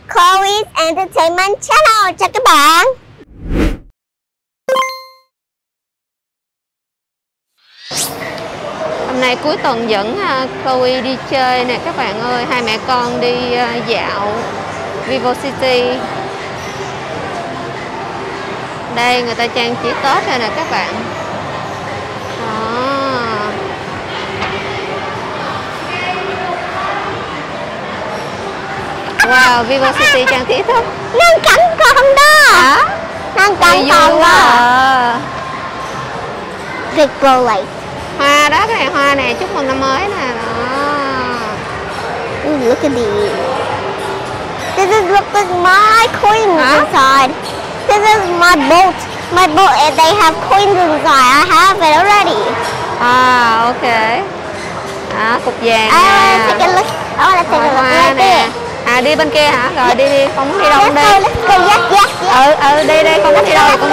Chloe's Entertainment Channel. Chào các bạn. Hôm nay cuối tuần dẫn Chloe đi chơi nè các bạn ơi. Hai mẹ con đi dạo Vivo City. Đây người ta trang trí Tết đây nè các bạn. Đó. Wow, Vivo City trang trí thích. Nâng cánh con đó. Hả? Nâng cánh con đó. Victor Lake. Hoa đó, cái này hoa nè, chúc mừng năm mới nè. Đó. Look at these. This is look like my coins inside. This is my boat. My boat, and they have coins inside. I have it already. À, ok. Đó, cục vàng I want to take a look. I want to take a look right there. À, đi bên kia hả? Rồi đi đi, con muốn đi đâu Let's đi. go, let's go. Yes. Đi đi, con muốn đi đâu thì con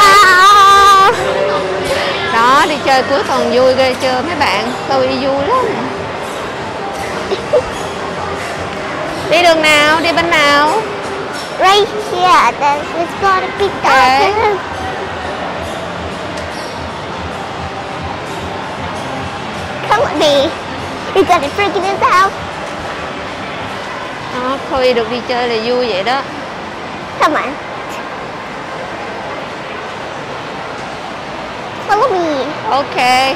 đó, đi chơi cuối tuần vui ghê chưa mấy bạn. Tôi đi vui lắm. Đi đường nào, đi bên nào? Right here. Let's go to pick up. Come on, baby. You got it freaking in the house. Đó, Chloe được đi chơi là vui vậy đó. Come on. Follow me. Ok.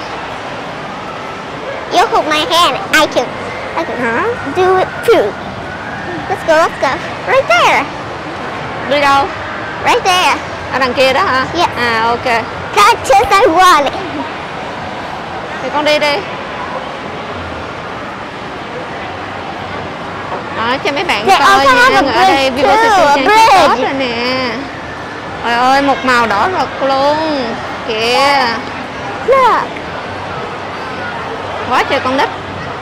You hold my hand. I can do it too. Let's go, let's go. Right there. Đi đâu? Right there. Ở đằng kia đó hả? Yeah. À, ok. Catch us and wallet. Thì con đi đi. Đó, cho mấy bạn coi nha. Ở đây Vivo City trang trí Tết rồi nè. Trời ơi, một màu đỏ rực luôn. Kìa. Look. Quá trời con nít.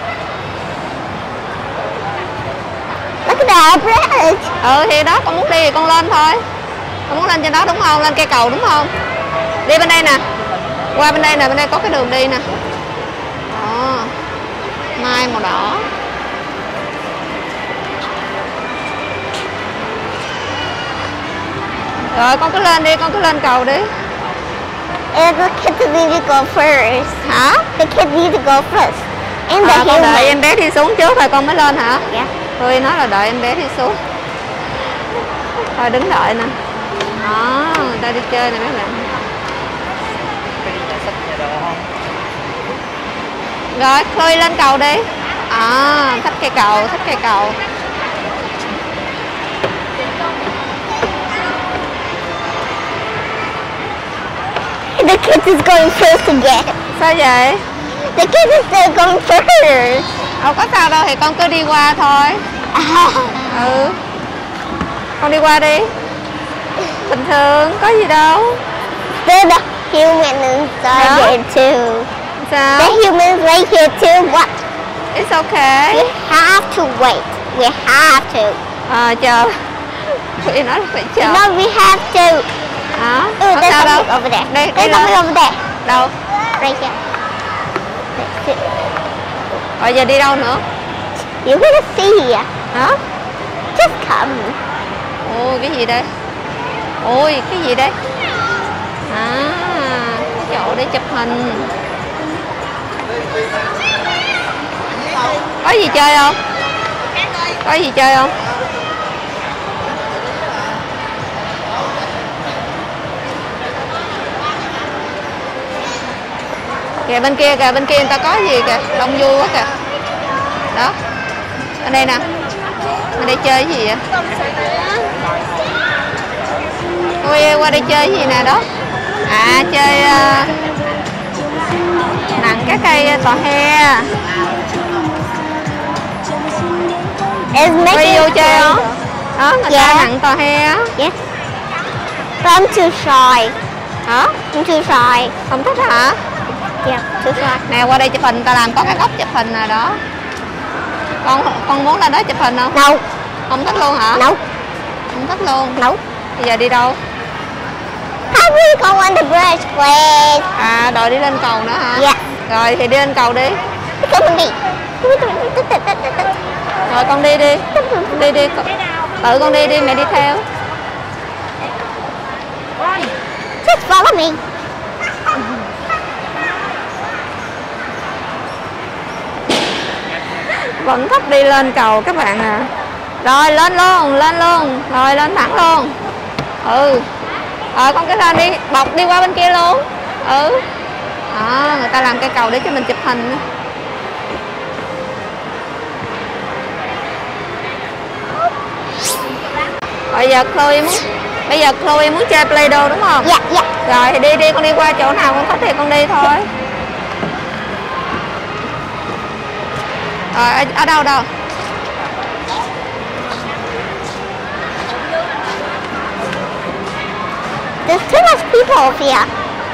Look at that bridge. Thì đó, con muốn đi thì con lên thôi. Con muốn lên trên đó đúng không? Lên cây cầu đúng không? Đi bên đây nè. Qua bên đây nè, bên đây có cái đường đi nè. Đó. Mai màu đỏ. Rồi con cứ lên đi, con cứ lên cầu đi. And the kids need to go first. Hả? The kids need to go first. And the Con đợi em bé đi xuống trước rồi con mới lên hả? Yeah. Tôi nói là đợi em bé đi xuống. Thôi đứng đợi nè. Đó, người ta đi chơi nè mấy bạn. Rồi, Chloe lên cầu đi. Thích cây cầu, thích cây cầu. The kid is going first again. Sao vậy? The kid is still going first. Đâu có sao đâu, thì con cứ đi qua thôi. Con đi qua đi. Bình thường, có gì đâu. There's a human inside here too. Sao? The human's right here too. What? It's okay. We have to wait. We have to. Chờ. Tụi nói là phải chờ. No, we have to. Hả? There's Sao đâu? something over there. Đây There's something over there. Đâu? Right here. That's it. Rồi giờ đi đâu nữa? You're gonna see here. Hả? Just come. Ôi cái gì đây? Ôi cái gì đây? Cái chỗ để chụp hình. Có gì chơi không? Có gì chơi không? Kìa bên kia người ta có gì kìa, đông vui quá kìa. Đó. Ở đây nè. Ở đây chơi cái gì vậy? Tôi qua đây chơi cái gì nè đó. Chơi nặng cái cây tòa he. Quay vô chơi không? Đó, người ta nặng tòa he á. Yes. But I'm too shy. Hả? I'm too shy. Không thích hả? Yeah, too shy. Nè qua đây chụp hình, ta làm có cái góc chụp hình nào đó. Con muốn lên đó chụp hình không? No. Không thích luôn hả? No. Không thích luôn. No. Bây giờ đi đâu? How do we go on the bridge, please? Đòi đi lên cầu nữa hả? Yeah. Rồi thì đi lên cầu đi. Come on, đi. Rồi con đi đi. Đi đi. Tự con đi đi, mẹ đi theo. Just follow me. Vẫn thích đi lên cầu các bạn à. Rồi lên luôn, lên luôn. Rồi lên thẳng luôn. Ừ. Con cái lên đi, bọc đi qua bên kia luôn. Ừ. Đó, người ta làm cây cầu để cho mình chụp hình. Bây giờ Chloe muốn chơi Play-Doh đúng không? Dạ, dạ. Rồi thì đi con đi qua chỗ nào con thích thì con đi thôi. Rồi ở đâu đâu? There's too much people over here.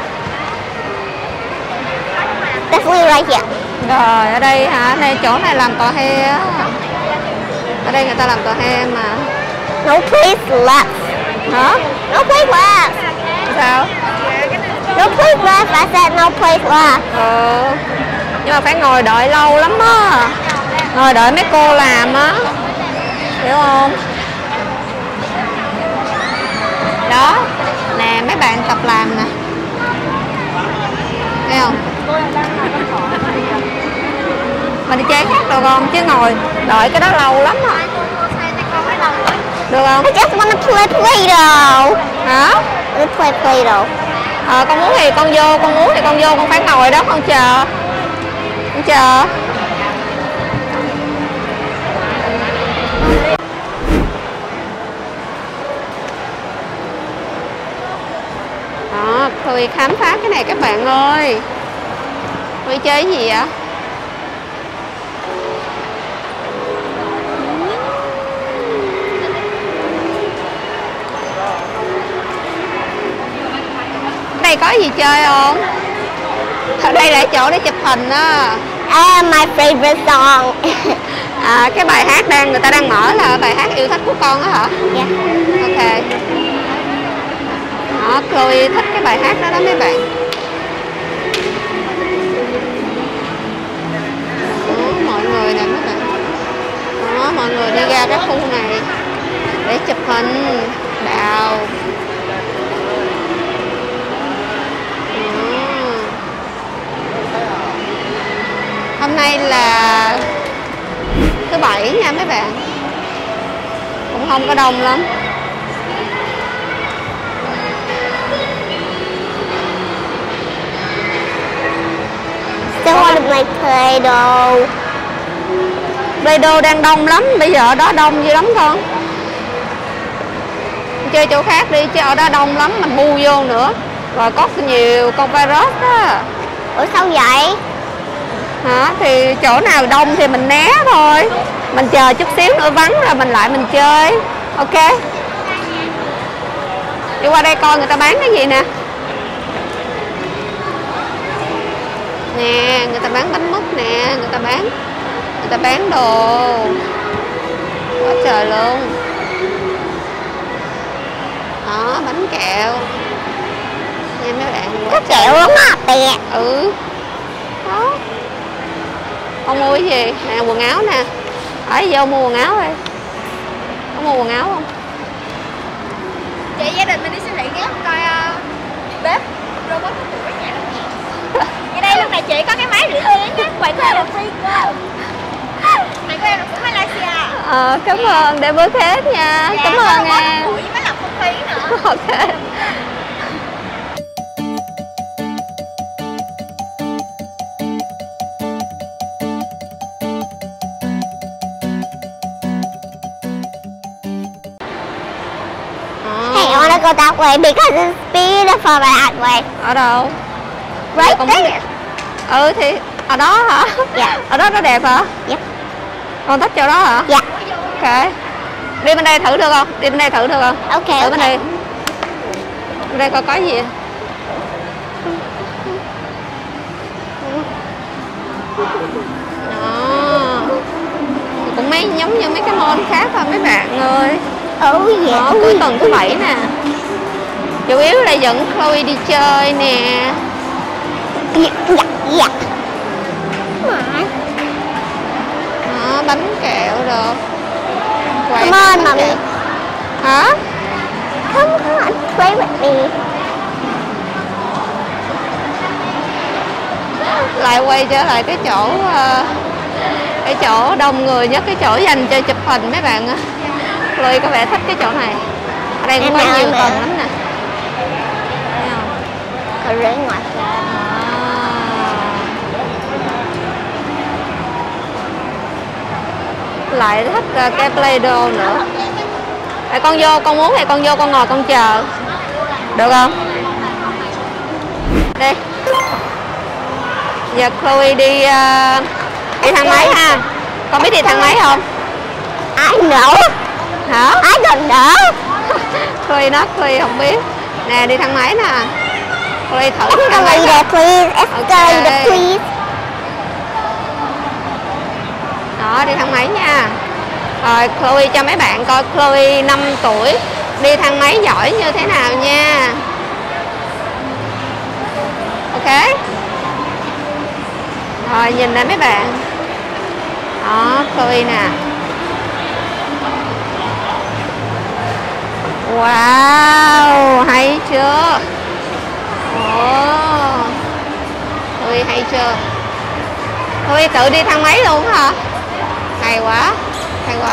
Definitely right here. Rồi ở đây hả? Đây chỗ này làm tòa hè á. Ở đây người ta làm tòa hè mà. No place left. Hả? No place left. Sao? No place left. I said no place left. Nhưng mà phải ngồi đợi lâu lắm á. Ngồi đợi mấy cô làm á. Hiểu không? Đó. Nè mấy bạn tập làm nè. Thấy không? Mình đi chơi khác được không? Chứ ngồi đợi cái đó lâu lắm à. Được không? I just want to play Play-Doh. Hả? I want to play Play-Doh. Con muốn thì con vô, con phải ngồi đó con chờ. Con chờ. Đó, Chloe khám phá cái này các bạn ơi. Chloe chơi cái gì vậy? Đây có gì chơi không? Ở đây là chỗ để chụp hình á. My favorite song. Cái bài hát người ta đang mở là bài hát yêu thích của con á hả? Yeah. Ok. Đó, Chloe thích cái bài hát đó đó mấy bạn. Đó, mọi người nè mấy bạn. Đó, mọi người đi ra cái khu này để chụp hình. Đào. Hôm nay là thứ Bảy nha mấy bạn. Cũng không có đông lắm. Still want to play Play-Doh. Play-Doh đang đông lắm. Bây giờ ở đó đông dữ lắm con. Chơi chỗ khác đi chứ ở đó đông lắm. Mình bu vô nữa. Rồi có nhiều con virus á. Ủa sao vậy? Hả? Thì chỗ nào đông thì mình né thôi. Mình chờ chút xíu nữa vắng rồi mình lại mình chơi. Ok. Đi qua đây coi người ta bán cái gì nè. Nè, người ta bán bánh mứt nè, người ta bán đồ quá trời luôn. Đó, bánh kẹo nha mấy bạn. Có kẹo lắm á, tè. Ừ. Đó. Con mua cái gì? Nè, quần áo nè. Ở vô mua quần áo đi. Có mua quần áo không? Chị gia đình mình đi siêu thị ghé coi bếp robot của nhà. Ở đây lúc này chị có cái máy rửa chén nhé. Quầy của em là free cơ. Quầy của em là của Malaysia. Cảm ơn để bữa khác nha. Dạ, Cảm ơn em. Với máy lọc không khí nữa. Ok. Hey, I want to go that way because it's beautiful that way. Ở đâu? Right Con there. Thì ở đó hả? Dạ. Ở đó nó đẹp hả? Dạ. Con thích chỗ đó hả? Dạ. Ok. Đi bên đây thử được không? Đi bên đây thử được không? Ok, Ở ok. bên đây. Bên đây coi có gì? Đó. Cũng giống như mấy cái mall khác thôi mấy bạn ơi. Oh yeah. Đó, cuối tuần thứ Bảy nè. Chủ yếu là dẫn Chloe đi chơi nè. Dạ, dạ, dạ. Đó, bánh kẹo được. Come on, mommy. Hả? Come on, play with me. Lại quay trở lại cái chỗ đông người nhất, cái chỗ dành cho chụp hình mấy bạn á. Chloe có vẻ thích cái chỗ này. Ở đây cũng có nhiều tầng lắm nè. Thấy không? Ở dưới ngoài. Lại thích cái Play-Doh nữa. Để con vô, con muốn thì con vô con ngồi con chờ. Được không? Đi. Giờ Chloe đi thang máy ha. Con biết đi thang máy không? I know. Hả? I don't know. Chloe không biết. Nè đi thang máy nè. Chloe thử thang máy. Escalator please. Escalator Okay. please. Đó, đi thang máy nha. Rồi Chloe cho mấy bạn coi Chloe 5 tuổi đi thang máy giỏi như thế nào nha. Ok. Rồi nhìn đây mấy bạn. Đó, Chloe nè. Wow, hay chưa? Chloe hay chưa? Chloe tự đi thang máy luôn hả? Hay quá, hay quá.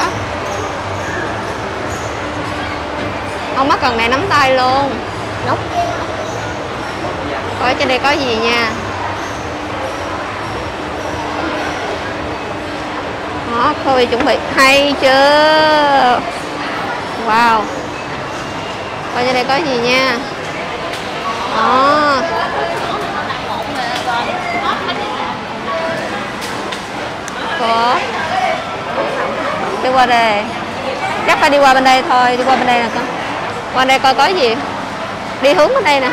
Không mất cần mẹ nắm tay luôn. Nope. Coi trên đây có gì nha. Đó, Chloe chuẩn bị. Hay chưa? Wow. Coi trên đây có gì nha. Đó. Có. Đi qua đây. Chắc phải đi qua bên đây thôi. Đi qua bên đây nè con. Qua đây coi có gì. Đi hướng bên đây nè.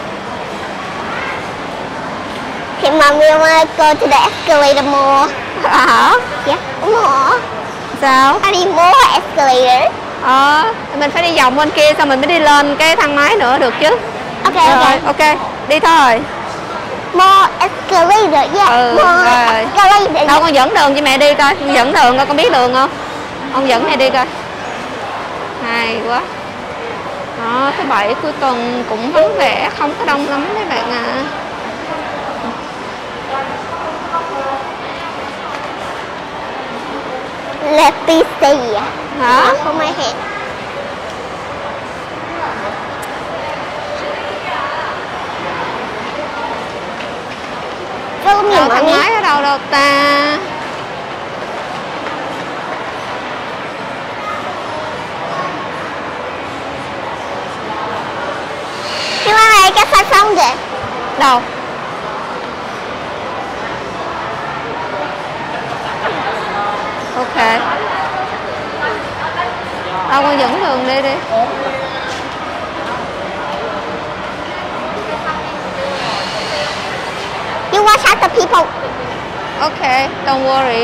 Okay, Mom, we want to go to the escalator more. Hả? Yeah, more. Sao? I need more escalators. Mình phải đi vòng bên kia xong mình mới đi lên cái thang máy nữa được chứ. Okay, Rồi, okay. ok. Đi thôi. More escalator, yeah. More rồi. escalator. Đâu con dẫn đường cho mẹ đi coi. Con dẫn đường coi con biết đường không? Con dẫn mẹ đi coi. Hay quá. Đó, thứ bảy cuối tuần cũng vắng vẻ, không có đông lắm mấy bạn ạ. Let me see. Hả? For my head. Follow me, Thang Mommy. máy ở đâu đâu ta? You know, I guess I found it. Đâu? Ok. Đâu con dẫn đường đi đi. You watch out the people. Ok, don't worry.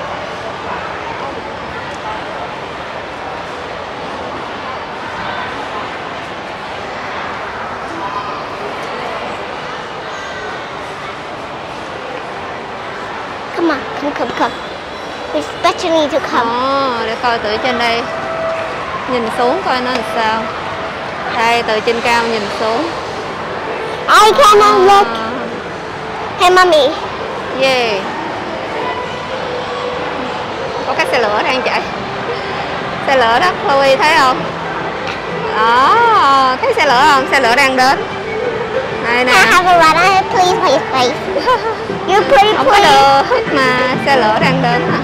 Come on, come. We especially need to come. Để coi từ trên đây. Nhìn xuống coi nó làm sao. Đây, từ trên cao nhìn xuống. I cannot look. Hey, Mommy. Yeah. Có cái xe lửa đang chạy. Xe lửa đó, Chloe thấy không? Đó, thấy xe lửa không? Xe lửa đang đến. Đây nè. Can I have a ride? Please. You pretty Không có please. được mà xe lửa đang đến hả?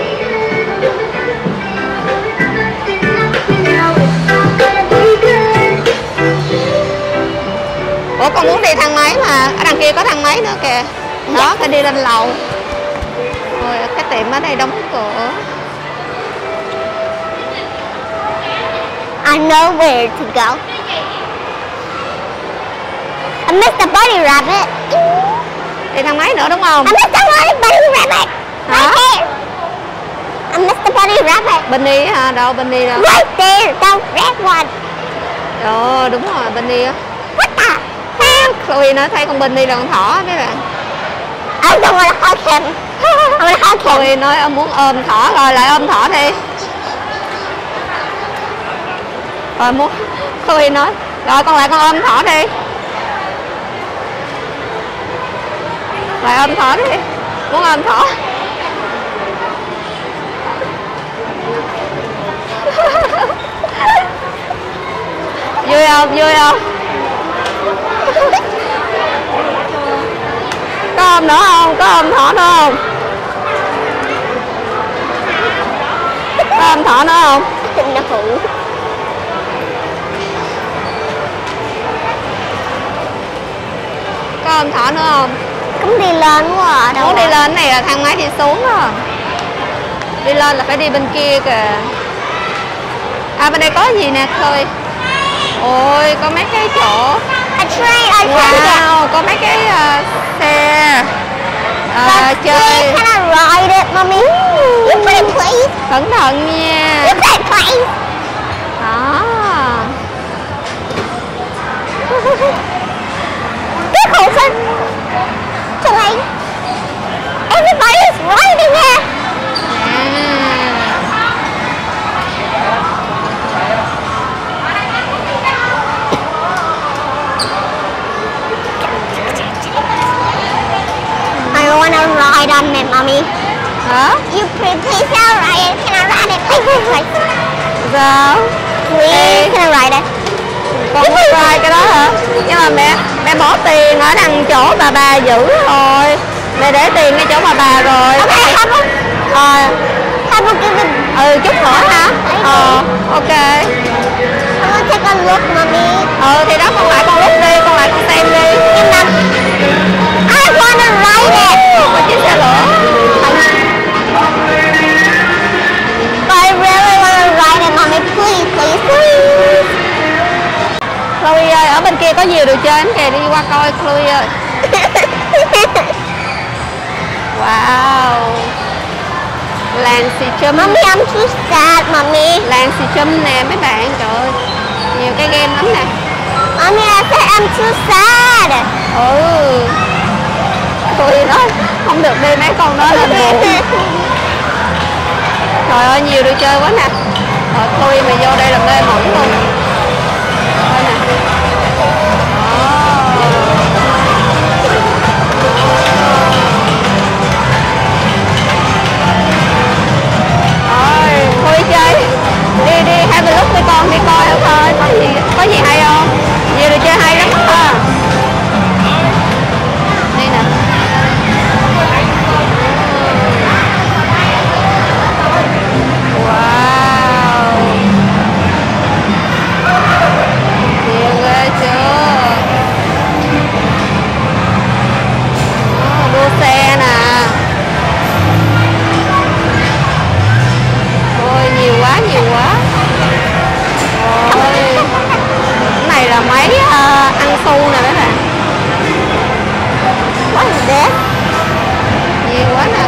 Ủa con muốn đi thang máy mà ở đằng kia có thang máy nữa kìa. Đó, phải đi lên lầu. Rồi cái tiệm ở đây đóng cửa. I know where to go. I missed the bunny rabbit. Đi thang máy nữa đúng không? I missed the bunny rabbit. Hả? Right there. I missed the bunny rabbit. Benny hả? Đâu Benny đâu? Right there, that red one. Đúng rồi, Benny á. What the hell? Chloe nói thấy con Benny là con thỏ mấy bạn. I don't want to hug him. I want to hug him. Chloe nói muốn ôm thỏ rồi lại ôm thỏ đi. Rồi muốn Chloe nói rồi con lại con ôm thỏ đi, lại ôm thỏ đi, muốn ôm thỏ. Vui không, vui không? Có ôm nữa không, có ôm thỏ nữa không, có ôm thỏ nữa không? Nó phụ. Có ôm thỏ nữa không? Cũng đi lên quá à. Muốn đi lên này là thang máy đi xuống đó. Đi lên là phải đi bên kia kìa. À bên đây có gì nè thôi. Ôi có mấy cái chỗ. Wow, có mấy cái xe chơi. Can I ride it, mommy? You play please. Cẩn thận nha. You play please. Đó. Cái khổ thân. Trời ơi. Everybody's riding it. I wanna ride on it, mommy. Hả? You please ride it. Can I ride it? Please. Sao? Please, can I ride it? Con muốn ride cái đó hả? Nhưng mà mẹ bỏ tiền ở đằng chỗ bà giữ rồi. Mẹ để tiền ngay chỗ bà rồi. Okay, have a give it. Chút nữa hả? Ok. I wanna take a look, mommy. Thì đó con lại con lúc đi, con lại con xem đi. Nhưng mà I wanna ride it. Có chiếc xe lửa. But I really wanna ride it, mommy. Please. Chloe ơi, ở bên kia có nhiều đồ chơi kìa, đi qua coi Chloe ơi. Wow. Làng xì chum. Mommy, I'm too sad, mommy. Làng xì chum nè mấy bạn, trời ơi. Nhiều cái game lắm nè. Mommy, I said I'm too sad. Chloe nói không được đi mấy con đó là buồn. Trời ơi nhiều đồ chơi quá nè. Chloe mày vô đây là mê mẩn luôn. Đây nè. Thôi chơi đi hai bên lúc với con đi coi thử thôi, có gì hay không, nhiều đồ chơi hay lắm á. Đây nè. Wow, nhiều ghê chưa. Đua xe nè. Ôi nhiều quá. Ôi cái này là máy ăn su nè mấy bạn. What is this? Nhiều quá nè.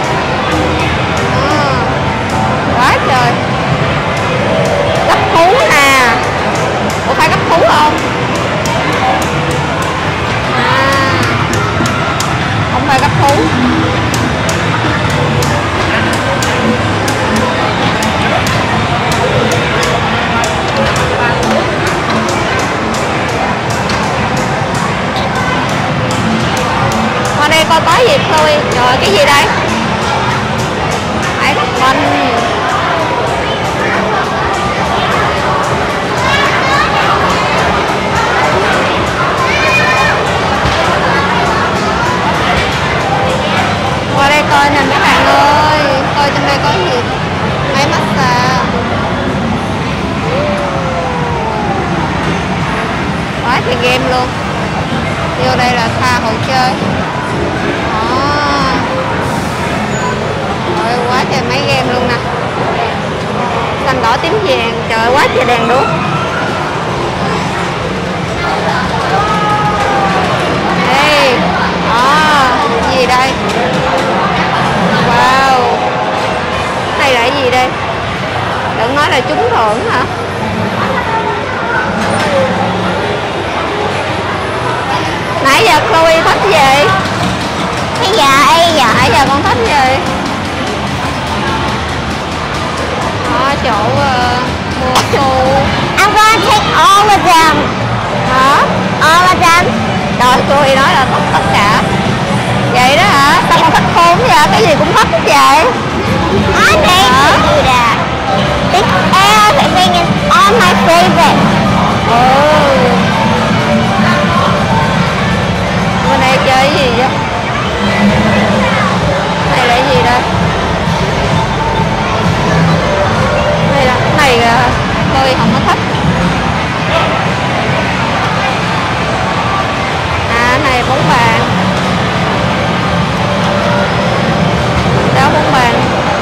Quá trời. Gấp thú nè. Ủa phải gấp thú không? Không phải gấp thú. Qua đây coi có gì thôi. Rồi cái gì đây? Hải banh. Qua đây coi nè mấy bạn ơi. Coi trong đây có gì? Máy massage. Quá trời game luôn. Vô đây là tha hồ chơi. Rồi quá trời mấy game luôn nè. Xanh đỏ tím vàng. Trời quá trời đèn đuốc. Đây. Gì đây? Wow. Đây là cái gì đây? Đừng nói là trúng thưởng hả? Nãy giờ Chloe thích gì? Bây giờ con thích gì? Ở chỗ mua xu. I'm All of them. Hả? All of them. Trời, Chloe nói là tất cả. Vậy đó hả? Sao con thích khôn vậy? Cái gì cũng thích hết vậy? I made to do that. Everything is all my favorite. Bên đây chơi cái gì vậy? Này là cái gì đây? Này là cái này tôi không có thích. À, này bóng bàn. Đó, bóng bàn.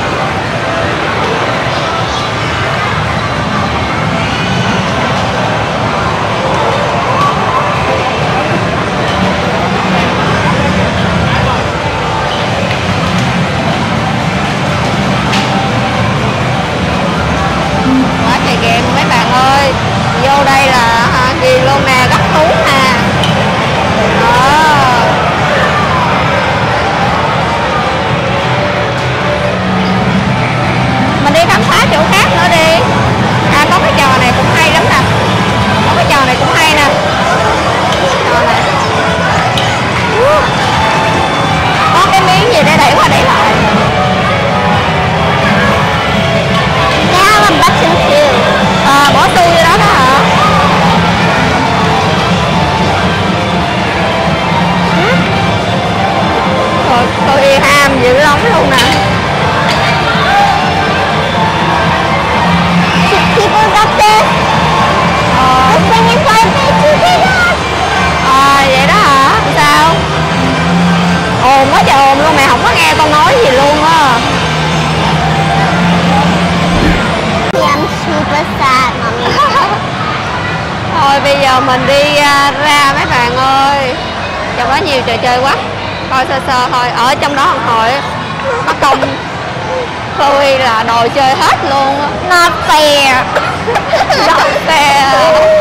Quá trời game mấy bạn ơi. Vô đây là gì luôn nè, gấp thú nè. Đó. Mình đi khám phá chỗ khác nữa đi. À, có cái trò này cũng hay lắm nè. Có cái trò này cũng hay nè. Trò này. Có cái miếng gì để đẩy qua đẩy lại. They have a button too. À, bỏ xu vô đó đó hả? Rồi, tôi ham dữ lắm luôn nè. People got this. This thing is like this. À, vậy đó hả? Sao? Ồn quá trời ồn luôn, mẹ không có nghe con nói gì luôn á. I'm super sad, mommy. Thôi bây giờ mình đi ra mấy bạn ơi. Trong đó nhiều trò chơi quá. Coi sơ sơ thôi. Ở trong đó một hồi mất công Chloe là đồ chơi hết luôn á. Not fair. Not fair.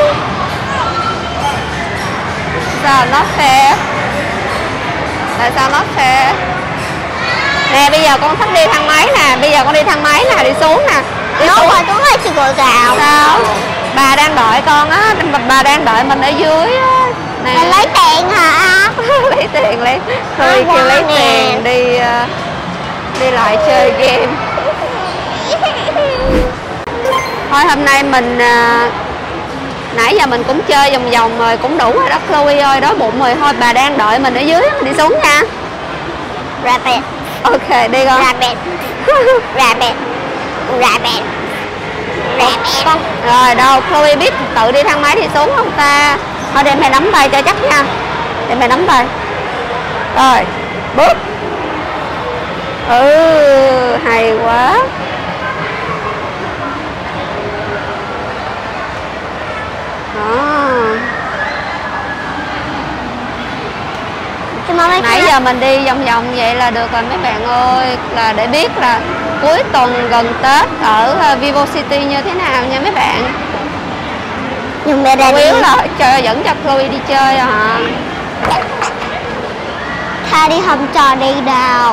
Sao not fair? Tại sao not fair? Nè bây giờ con thích đi thang máy nè. Bây giờ con đi thang máy nè, đi xuống nè. Đi No, xuống. I don't like to go down. Sao? Bà đang đợi con á. Bà đang đợi mình ở dưới á. Nè. Mày lấy tiền hả? Lấy tiền lấy. Chloe kêu lấy tiền đi lại chơi game. Thôi hôm nay mình nãy giờ mình cũng chơi vòng vòng rồi cũng đủ rồi đó Chloe ơi, đói bụng rồi. Thôi bà đang đợi mình ở dưới, mình đi xuống nha. Rabbit. Ok đi con. Rabbit. Rabbit. Rabbit. Rabbit. Con. Rồi đâu Chloe biết tự đi thang máy đi xuống không ta? Thôi để mày nắm tay cho chắc nha. Để mày nắm tay. Rồi bước. Hay quá. Nãy giờ mình đi vòng vòng vậy là được rồi mấy bạn ơi. Là để biết là cuối tuần gần Tết ở Vivo City như thế nào nha mấy bạn. Nhưng mà Chủ yếu là dẫn cho Chloe đi chơi hả? Tha đi không cho đi đâu.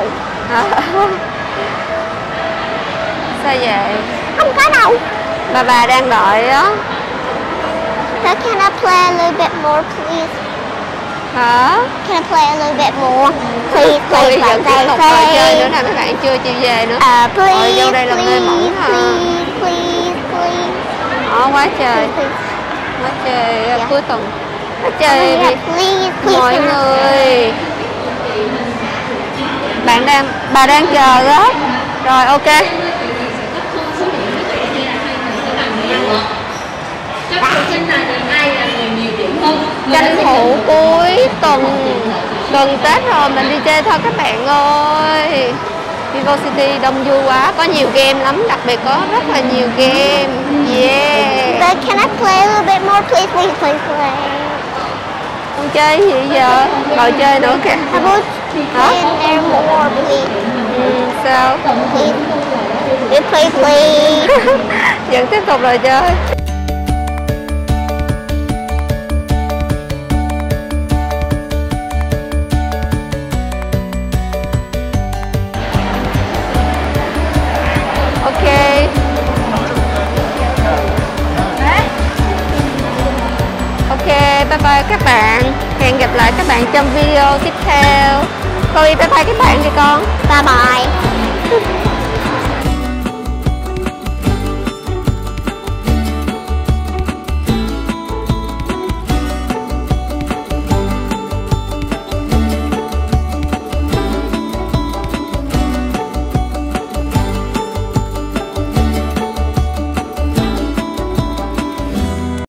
Sao vậy? Không có đâu. Bà đang đợi á. So can I play a little bit more please? Hả? Can I play a little bit more? Please, Chloe please, dẫn tiếp tục trò chơi nữa nè mấy bạn chưa chịu về nữa. Please, Rồi vô đây là mê mẩn hả? Please. Quá trời. Quá trời cuối tuần. Quá trời Please. mọi người. Bà đang chờ đó. Rồi ok. Tranh thủ cuối tuần gần Tết rồi mình đi chơi thôi các bạn ơi. Vivo City đông vui quá, có nhiều game lắm, đặc biệt có rất là nhiều game. Yeah. But can I play a little bit more please? Please. Con chơi gì giờ? Rồi chơi nữa kìa. How about playing there more please? Sao? Please. Vẫn tiếp tục rồi chơi. Ok. các bạn. Hẹn gặp lại các bạn trong video tiếp theo. Cô đi bye bye các bạn đi con. Bye bye.